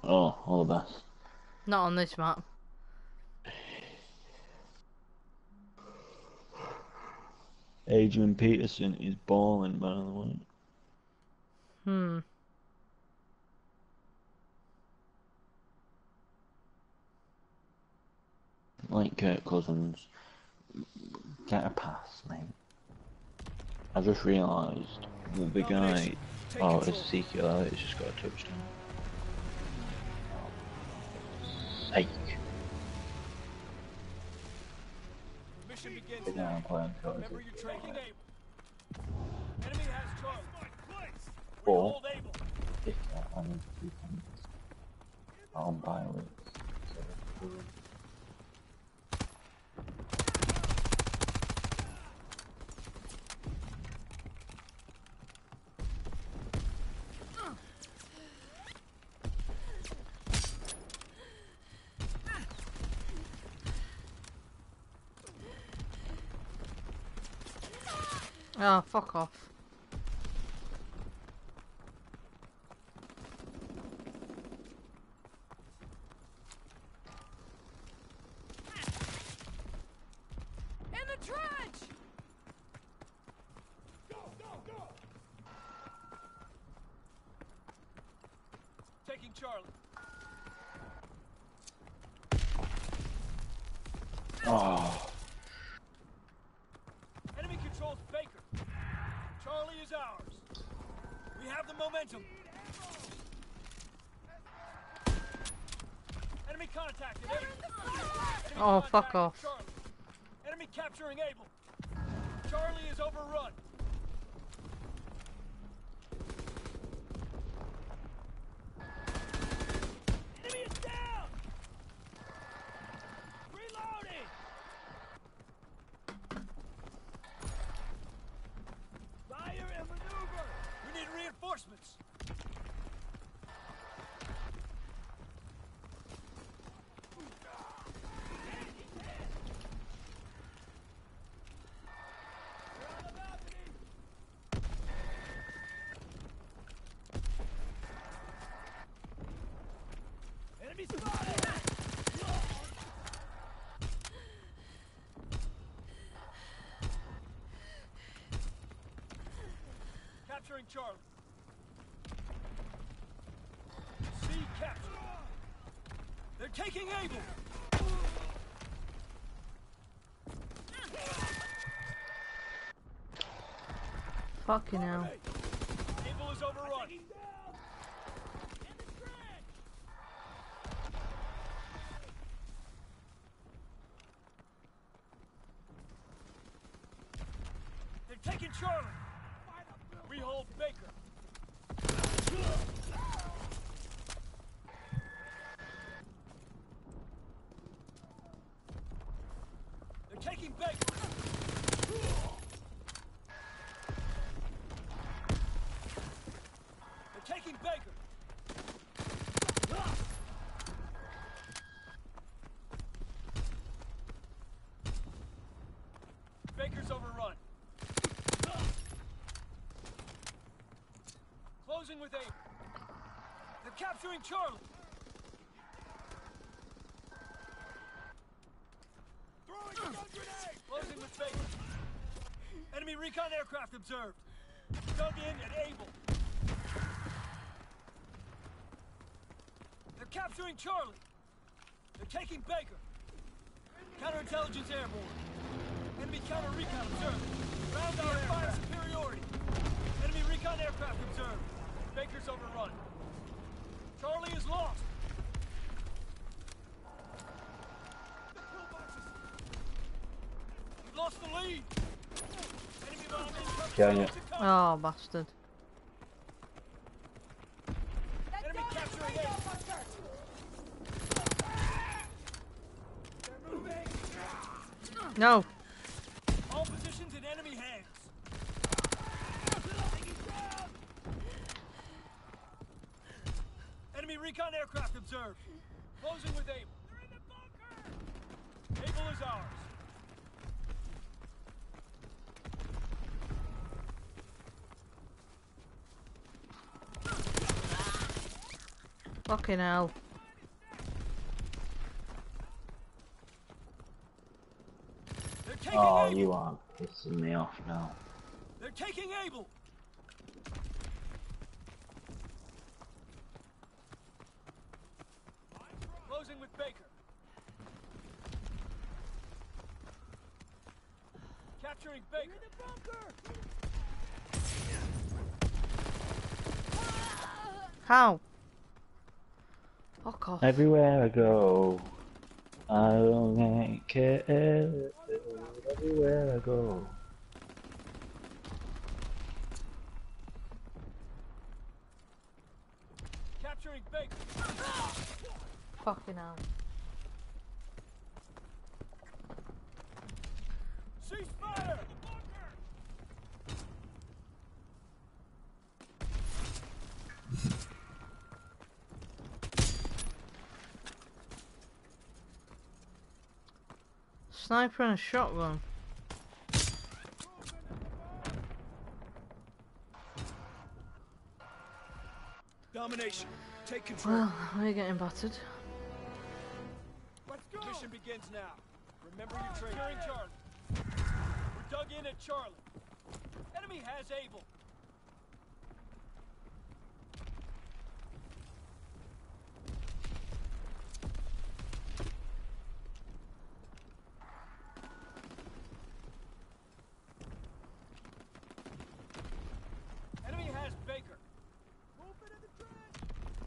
Oh, all the best. Not on this map. Adrian Peterson is balling, by the way. Hmm. Like Kirk Cousins, get a pass, mate. I just realised the Domination. guy. Take Oh, control. it's Ezekiel Elliott's just got a touchdown. Sake. Mission begins Sit now. down, play on tour, Remember, you're taking Able. Enemy has Charlie. We But hold Able. if I need to do things on violence. Oh, fuck off. In the trench! Go, go, go! Taking Charlie. Oh, Enemy controls Baker. Charlie is ours. We have the momentum. Enemy contacted. Enemy Oh, fuck contacted off. Charlie. Enemy capturing Able. Charlie is overrun. Enemy is down! Reloading! Fire and maneuver! We need reinforcements! They're on the balcony! Enemy spotted! Capturing Charlie. C captured. They're taking Able. Fucking hell. Able is overrun. They're taking Charlie. We hold Baker. They're taking Baker. They're taking Baker. Baker's overrun. Closing with Able. They're capturing Charlie. Throwing a stun grenade. Closing with Baker. Enemy recon aircraft observed. Dug in at Able. They're capturing Charlie. They're taking Baker. Counterintelligence airborne. Enemy counter recon observed. Ground our fire superiority. Enemy recon aircraft observed. Baker's overrun. Charlie is lost. The pillboxes. We've lost the lead. Enemy bomb Getting incoming. it. Oh, bastard. Enemy capturing Able. They're moving. No. All positions in enemy hands. Enemy recon aircraft observed. Closing with Able. They're in the bunker! Able is ours. Fucking hell. They're taking Oh, Able. you are pissing me off now. They're taking Able. Closing with Baker. Capturing Baker. In the bunker. How? Fuck off. Everywhere I go, I don't care. Everywhere I go. Capturing Baker. Fucking hell. Cease fire. Sniper and a shotgun. Domination. Take control. Well, we're getting battered. Let's go. Mission begins now. Remember your training. Securing Charlie. We're dug in at Charlie. Enemy has Able. Enemy has Baker. Movement in the trench.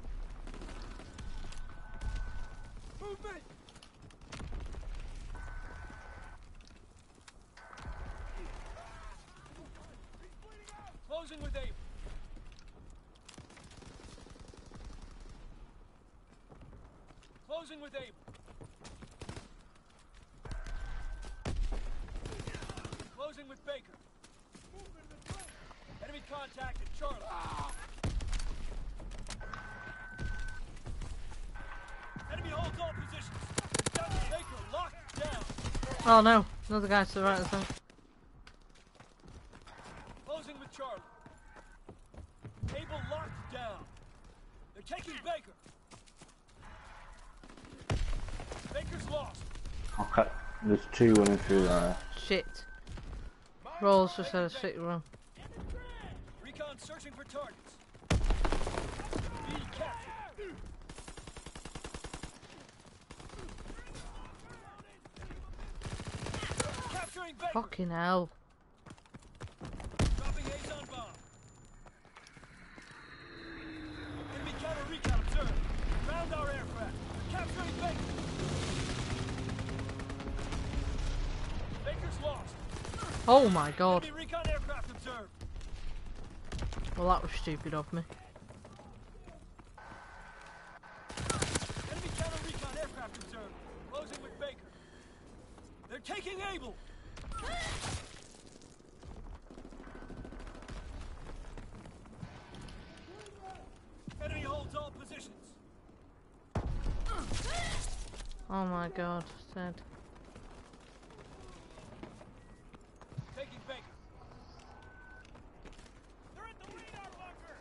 Movement. Closing with Able. Closing with Able. Closing with Baker. Enemy contact at Charlie. Enemy holds all positions. Down to Baker, locked down. Oh no, another guy to the right of the thing. Closing with Charlie. Able locked down. They're taking Baker. Baker's lost. Okay, there's two running through there. Shit. Rolls just had a sick run. Recon searching for targets. B captured. Capturing Baker. Fucking hell. Dropping Azon bomb. Enemy counter recon observed. Found our aircraft. Capturing Baker. Baker's lost. Oh my god. Enemy recon aircraft observed. Well, that was stupid of me. Enemy counter recon aircraft observed. Closing with Baker. They're taking Able. Enemy holds all positions. Oh my god. Dead. Taking Baker. They're at the radar bunker.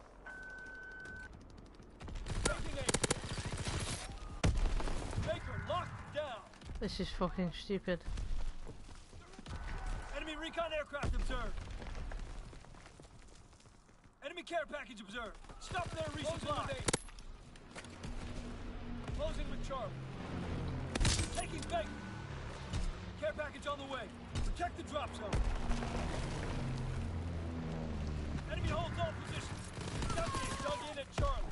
Taking Able. Baker locked down. This is fucking stupid. Enemy recon aircraft observed. Enemy care package observed. Stop their resupply. Closing with Charlie. Taking Baker. Care package on the way. Protect the drop zone. Enemy holds all positions. Deputy is dug in at Charlie.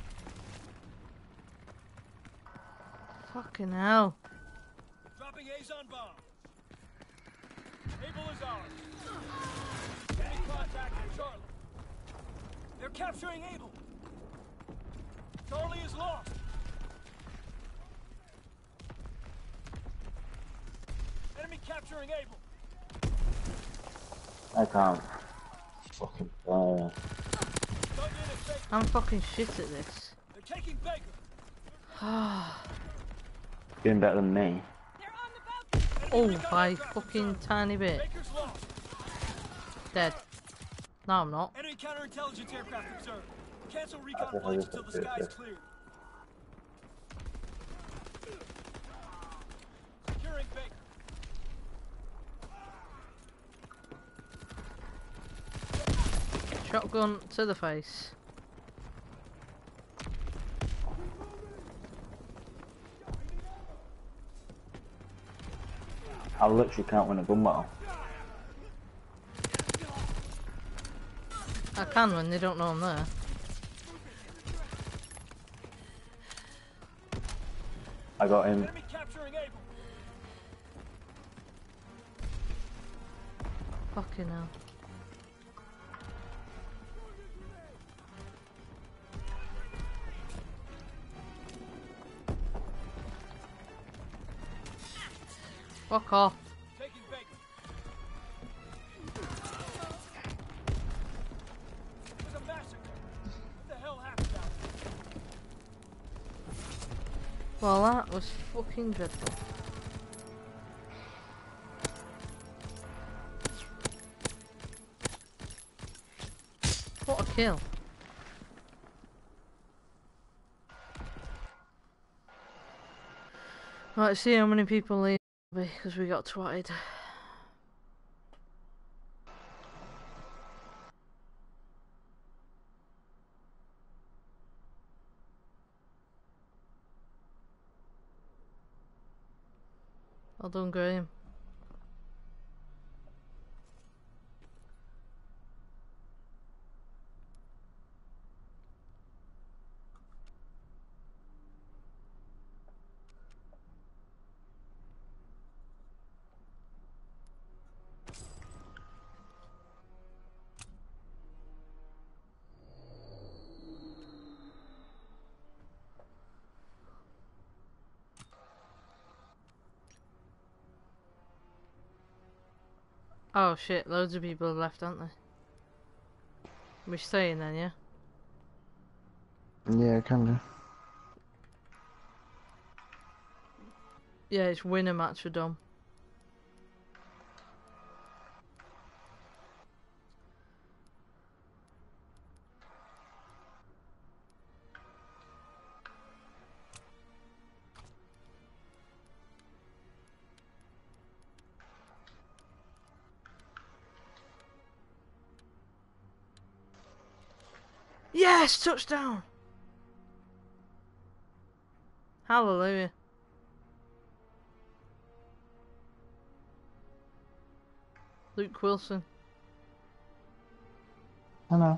Fucking hell. Dropping Azon bomb. Able is ours. Enemy contact at Charlie. They're capturing Able. Charlie is lost. Enemy capturing Able. I can't. Fucking fire. Dug in at Baker. I'm fucking shit at this. They're taking Baker. Doing better than me. Oh, by fucking tiny bit. Baker's lost. Dead. No, I'm not. Enemy counterintelligence aircraft observed. Cancel recon flights until the sky is clear. shotgun to the face. I literally can't win a gun battle. I can when they don't know I'm there. I got him. Enemy capturing Able. Fucking hell. Fuck off. Taking Baker. It was a massacre. What the hell happened out there? Well, that was fucking dreadful. What a kill. Right, see how many people leave because we got twatted. Well done, Graham. Oh shit, loads of people have left, aren't they? We're staying then, yeah? Yeah, can do. Yeah, it's winner match for Dom. Yes! Touchdown! Hallelujah. Luke Wilson. I know.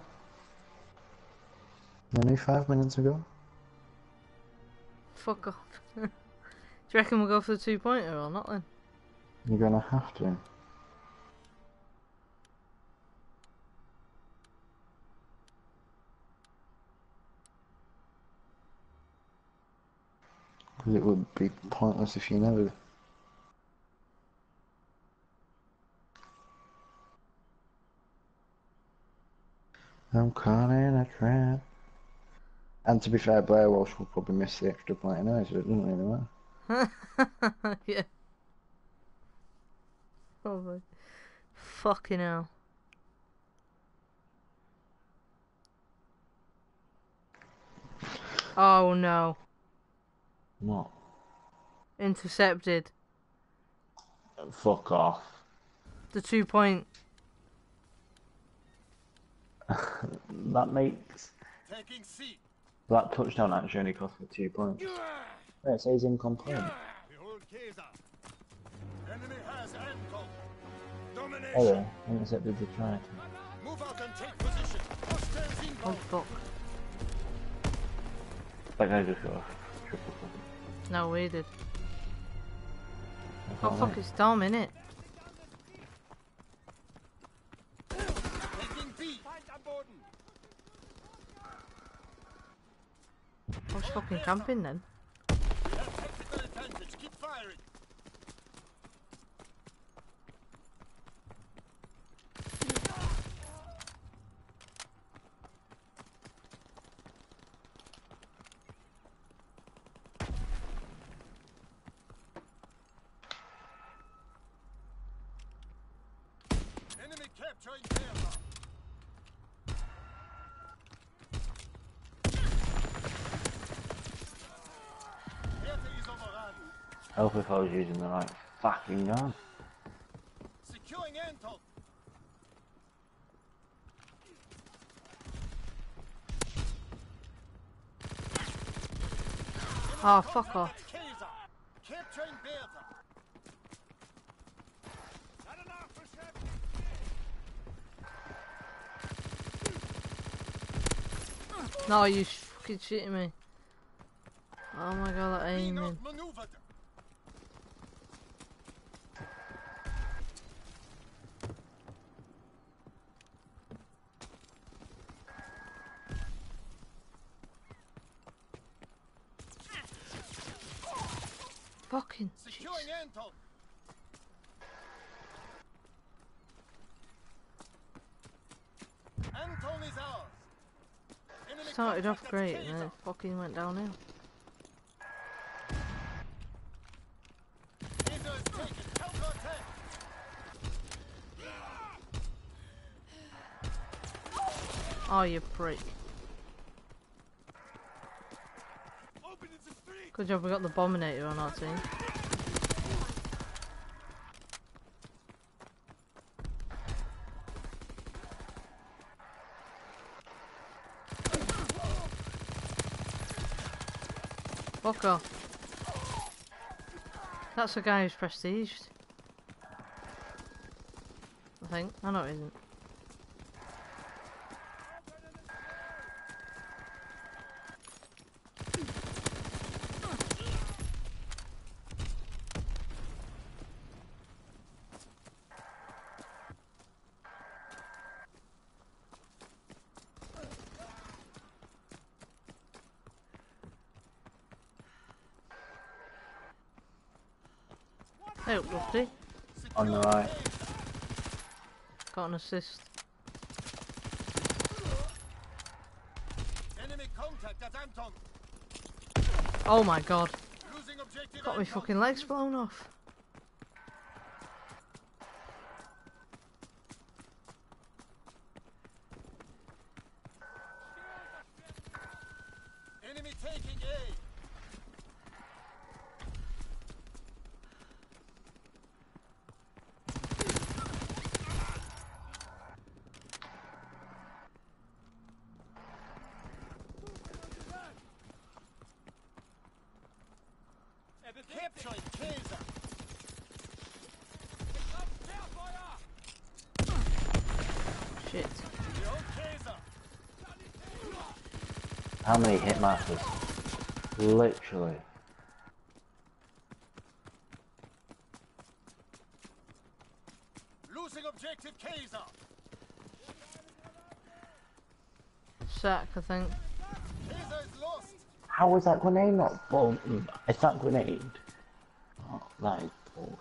Only 5 minutes ago. Fuck off. Do you reckon we'll go for the 2-pointer or not then? You're gonna have to. Because it would be pointless if you never. I'm caught in a trap. And to be fair, Blair Walsh will probably miss the extra point anyway, so it doesn't really matter. Yeah. Probably. Fucking hell. Oh no. What? Intercepted. Fuck off. The 2-point. That makes Taking C. that touchdown actually only cost me 2 points. Yeah, it says incomplete. Behold Kaiser. Enemy has Anton. Oh Domination. yeah, intercepted the try. Move out and take position. Hostiles Oh inbound. fuck. That guy just got a triple cover. No, we did. That's Oh all fuck, right. it's Dom, innit? Taking B. Find am Boden. I was fucking camping then. We have tactical advantage. Keep firing. Enemy capturing Berma. Werte is overrun. Help if I was using the right fucking gun. Securing Anton. Oh, fuck off. Kaiser. Capturing Bertha. No, you fucking shitting me. Oh my god, that aiming. Maneuvered. Fucking Securing jeez. Anton. Anton is ours. Enemy Started off contact at great and then Kaiser. it fucking went downhill. Kaiser is taken. Counterattack. Oh, you prick. Open into three. Good job we got the Bominator on our team. Fuck off. That's the guy who's prestiged. I think. I know it isn't. Hey, Lofty. On the right. Got an assist. Enemy contact at Anton. Oh my god. Losing objective Got my Anton. fucking legs blown off. Enemy taking A. Capturing Kaiser. Shit. The old Kaiser. How many hitmasters? Literally. Losing objective Kaiser. Sack, I think. Kaiser is lost. How was that grenade not bombed? Is that grenade? Oh, that is bullshit.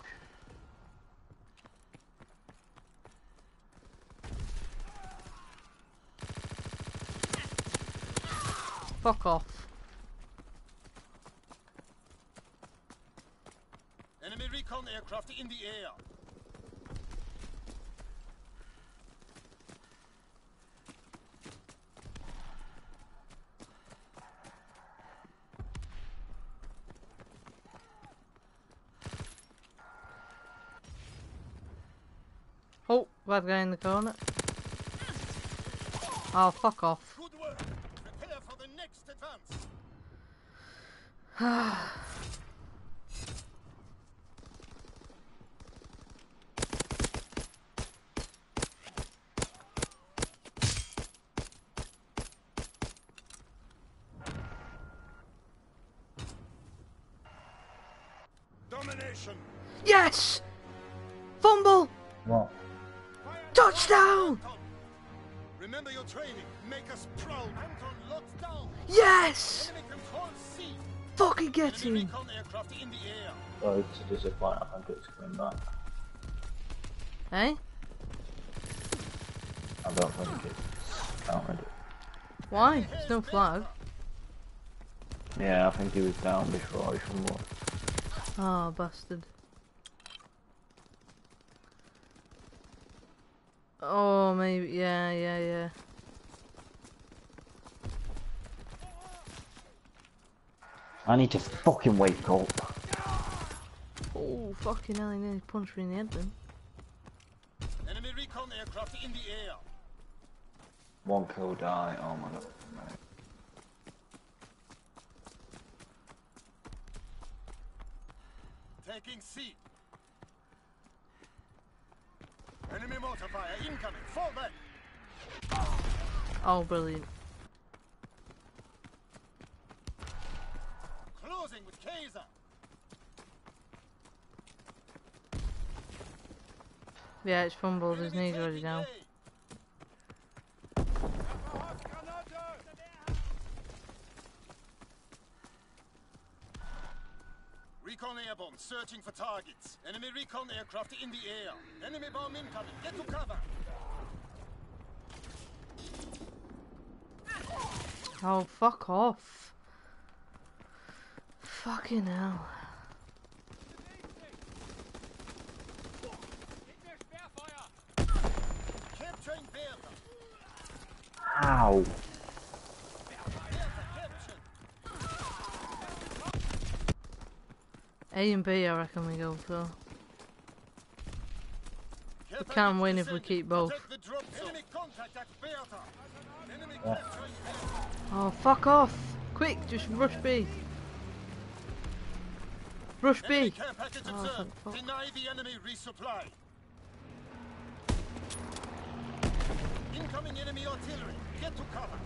Fuck off. Enemy recon aircraft in the air. Oh, bad guy in the corner. Oh, fuck off. Good work. Prepare for the next advance. Domination. Yes! Fumble! What? Touchdown! Anton. Remember your training. Make us proud. Anton locked down. Yes! Enemy control C. Fucking get Enemy him! recon aircraft in the air. Sorry to disappoint, I think it's coming back. Eh? I don't think it's counted. Why? There's no flag. Yeah, I think he was down before he fumbled. Oh, bastard. Oh, maybe. Yeah. I need to fucking wake up. Oh, fucking hell, he nearly punched me in the head then. Enemy recon aircraft in the air. One kill die, oh my god. Taking C. Enemy mortar fire incoming. Fall back. Oh, brilliant. Closing with Kaiser. Yeah, it's fumbled. His knees already down. Recon airborne, searching for targets. Enemy recon aircraft in the air. Enemy bomb incoming. Get to cover. Oh, fuck off. Fucking hell. Capturing Bertha. Ow. Bertha captured. A and B, I reckon we go for. Care We can package win if we descending. keep both. Protect the drop zone. Enemy contact at Bertha. Enemy capturing Bertha. Oh, fuck off. Quick, just rush B. Rush Enemy B. care package Oh, observed. thank fuck. Deny the enemy resupply. Incoming enemy artillery. Get to cover.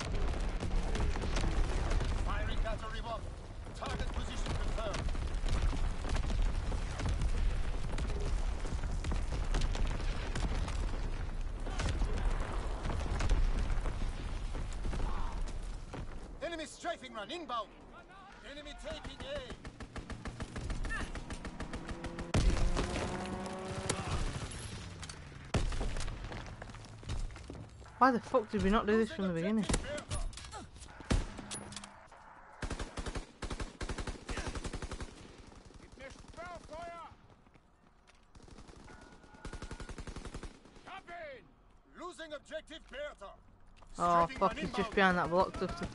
Firing battery 1. Target position confirmed. Enemy strafing run inbound. Enemy taking A. Why the fuck did we not do this from the beginning? Losing objective Bertha. Oh, fuck, he's just behind that block, Dusty.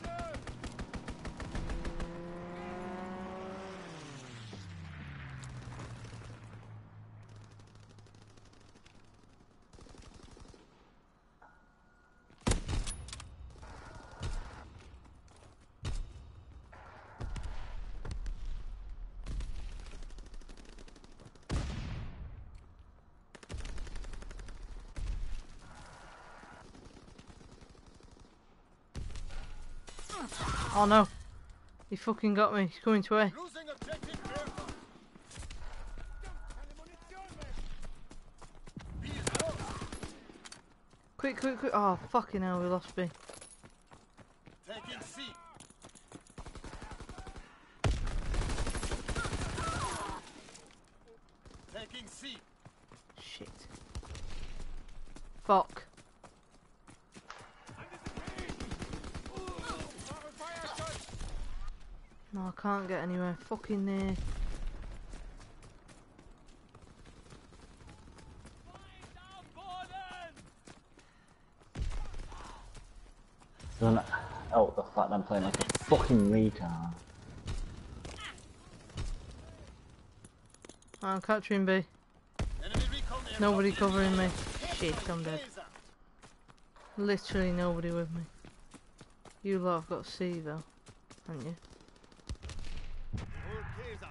Oh no. He fucking got me. He's coming to A. Losing objective Bertha. B is lost. Quick, quick, quick. Oh, fucking hell, we lost B. Taking C. Taking C. Shit. Fuck. No, I can't get anywhere fucking near. Doesn't help the fact I'm playing like a fucking retard. I'm capturing B. Enemy recon aircraft Nobody in the covering air. me. Shit, I'm dead. Kaiser. Literally nobody with me. You lot have got C though, haven't you? Hold Kaiser.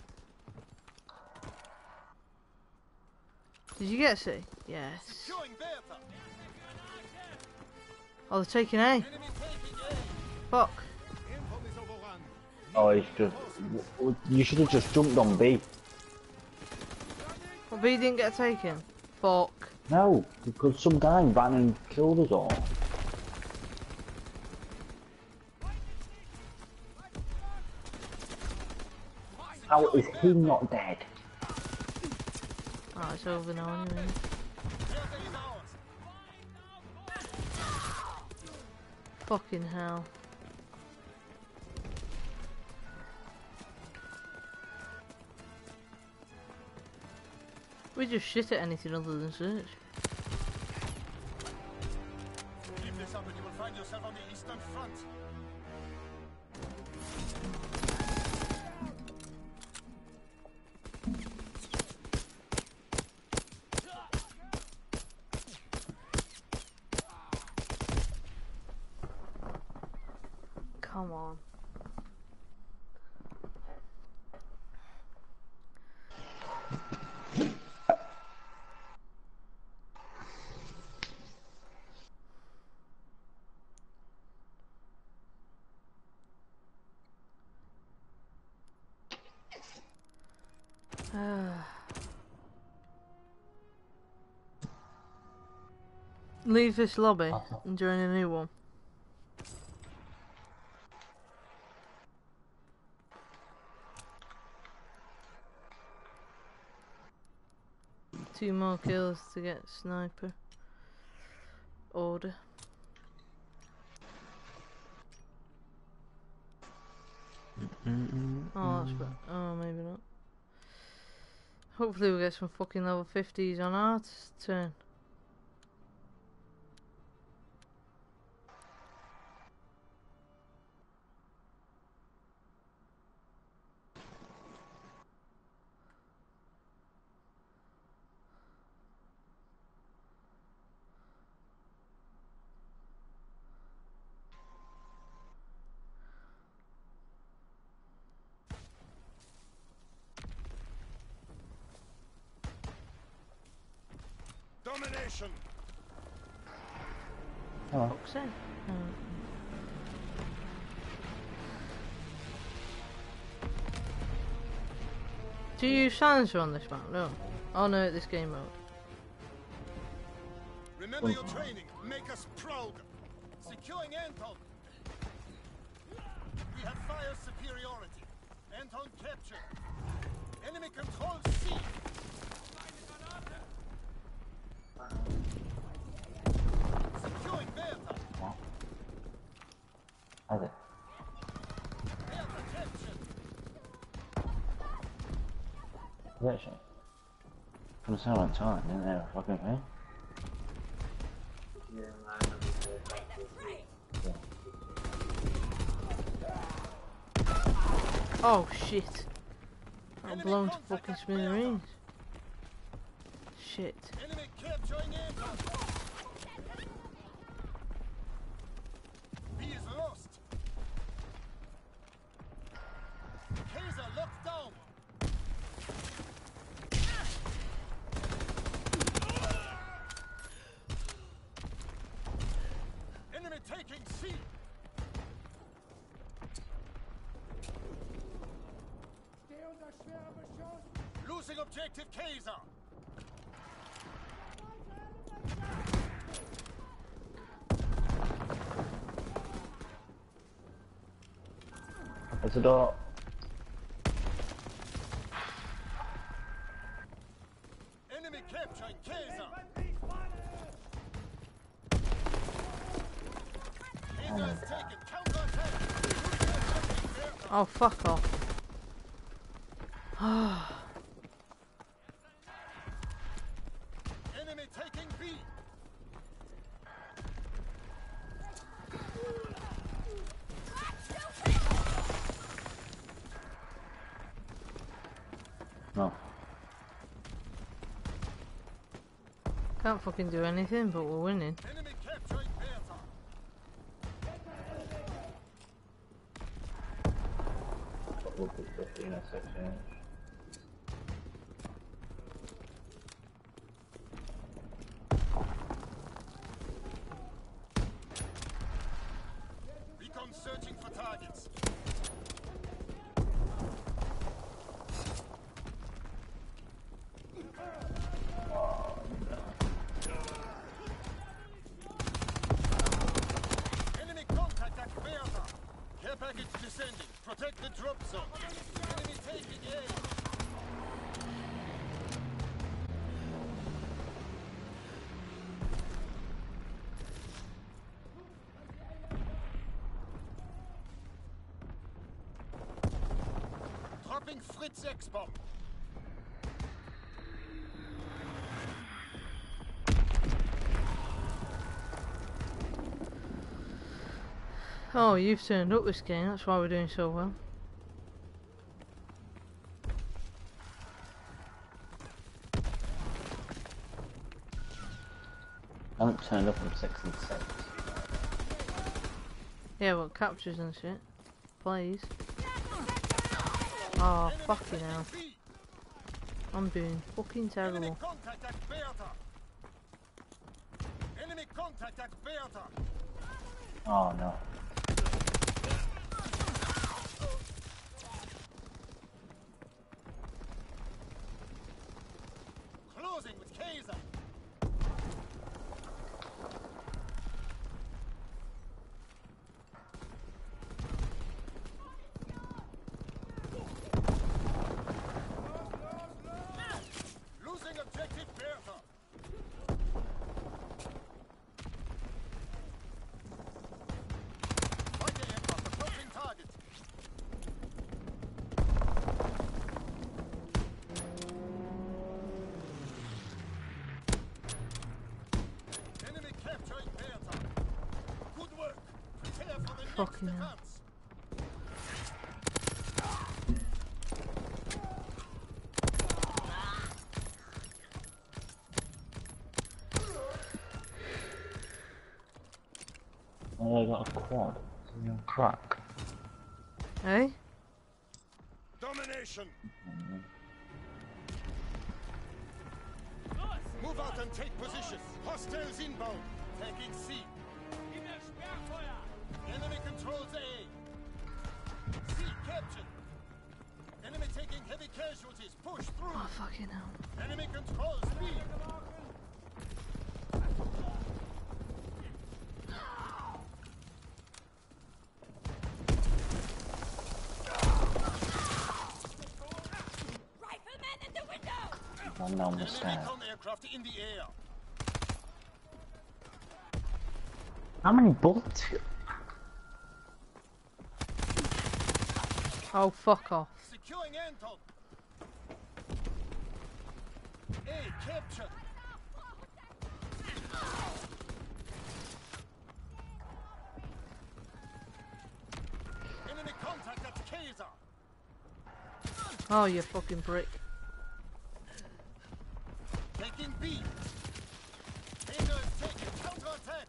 Did you get C? Yes. Securing Bertha. Oh, they're taking A. Enemy taking A. Fuck. Info is overrun. Oh, he's just. You should have just jumped on B. Well, B didn't get taken. Fuck. No, because some guy ran and killed us all. How is he not dead? Oh, it's over now anyway. Bertha is ours. Fucking hell. We just shit at anything other than search. Keep this up and you will find yourself on the Eastern Front. Come on. Leave this lobby and join a new one. Two more kills to get sniper order. Oh, that's oh, maybe not. Hopefully we'll get some fucking level 50s on our turn. Domination! Hello. Fuck's sake. Do you use silencer on this map? No. Oh no, this game mode. Remember your training. Make us proud. Securing Anton. We have fire superiority. Anton captured. Enemy controls C. Securing Bertha. Hadi. Bertha captured. Actually. From the silent time, didn't they? Fucking me. Oh shit. I'm blown to fucking smithereens. Shit. Enemy capturing Anton. B is lost. Kaiser locked down. Enemy taking C. Losing objective Kaiser. There's a door. Enemy capturing Kaiser. Kaiser is taken. Counter-attack. Oh fuck off. Enemy taking B. No. Can't fucking do anything, but we're winning. Enemy capturing Bertha. We'll put 50 in a section. Recon searching for targets. Enemy contact at Bertha. Care package descending. Protect the drop zone. Enemy taking A. Dropping Fritz X-bomb. Oh, you've turned up this game, that's why we're doing so well. I haven't turned up on 6 and 6. Yeah, well, captures and shit. Plays. Oh, fucking hell. B. I'm doing fucking Enemy terrible. contact at Bertha. Enemy contact at Bertha. Oh no. Fucking hell. defense. Oh, I got a quad. Is he on crack? Eh? Domination. Move out and take position. Hostiles inbound. Taking C. Enemy controls A. C captured. Enemy taking heavy casualties. Push through. Oh, fucking hell. Enemy controls B. Rifleman in the window! One on the Enemy stairs. recon aircraft in the air. How many bullets? Oh, fuck off. Securing Anton. A captured. Enemy contact at Kaiser. Oh, you fucking prick. Taking B. Kaiser is taken. Counterattack.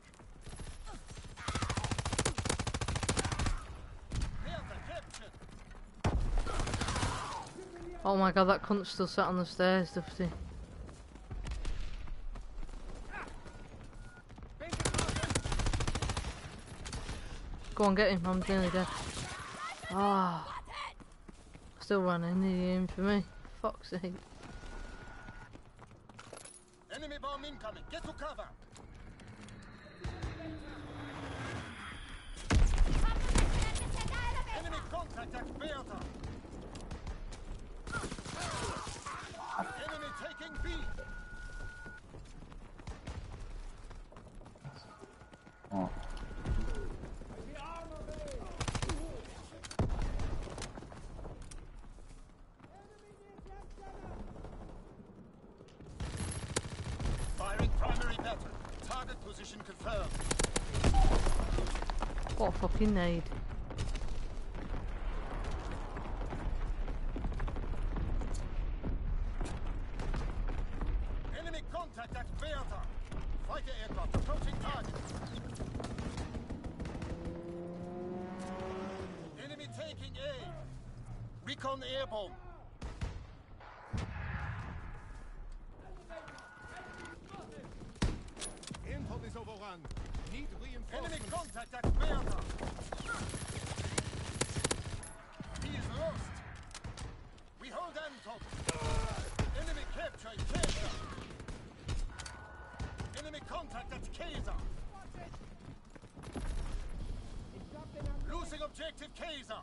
Delta captured. Oh my god, that cunt's still sat on the stairs, Dufty. Go on, get him, I'm nearly dead. Ah. Still running, he aimed for me. Fuck's sake. Enemy bomb incoming. Get to cover. Enemy contact at Bertha. Enemy taking B. Oh. Firing primary battery. Target position confirmed. What a fucking nade. Enemy contact at Bertha. Fighter aircraft approaching target. Enemy taking A. Recon airborne. Intel is overrun. Need reinforcements. Enemy contact at Bertha. He is lost. We hold Anton. Enemy capture in Kaiser. Enemy contact at Kaiser. Losing objective Kaiser.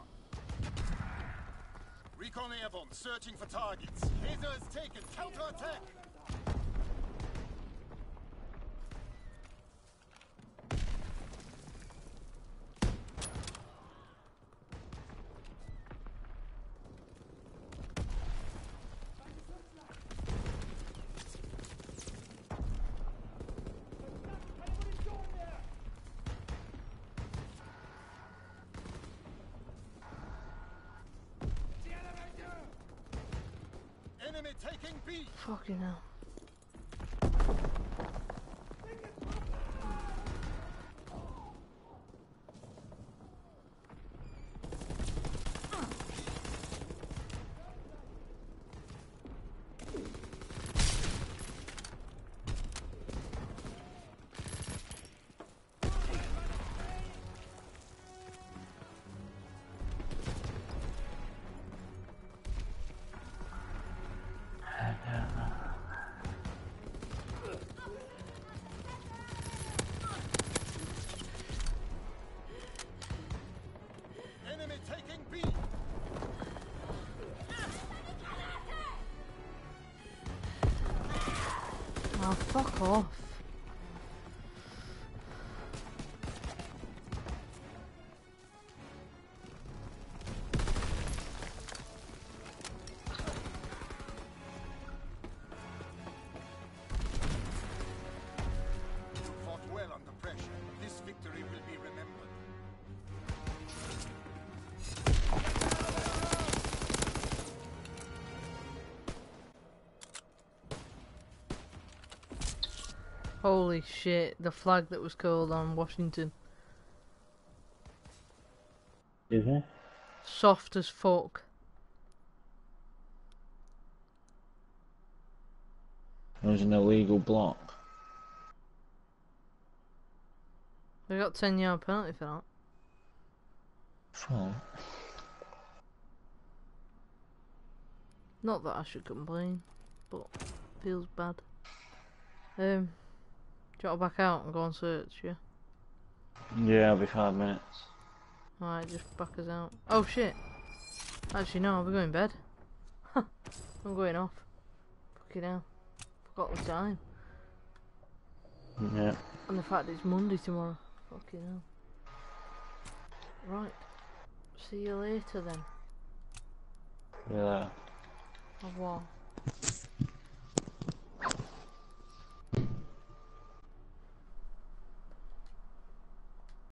Recon airborne, searching for targets. Kaiser is taken. Counterattack. Enemy taking B. Fucking hell. Enemy taking B. Oh, fuck off. You fought well under pressure. This victory will be remembered. Holy shit, the flag that was called on Washington. Is he? Soft as fuck. It was an illegal block. They got 10-yard penalty for that. Fuck. Not that I should complain, but feels bad. Do you want to back out and go on search, yeah? Yeah, I'll be 5 minutes. Alright, just back us out. Oh shit! Actually no, we're going to bed. Huh, I'm going off. Fucking hell. Forgot the time. Yeah. And the fact it's Monday tomorrow. Fucking hell. Right. See you later then. Yeah. Au revoir.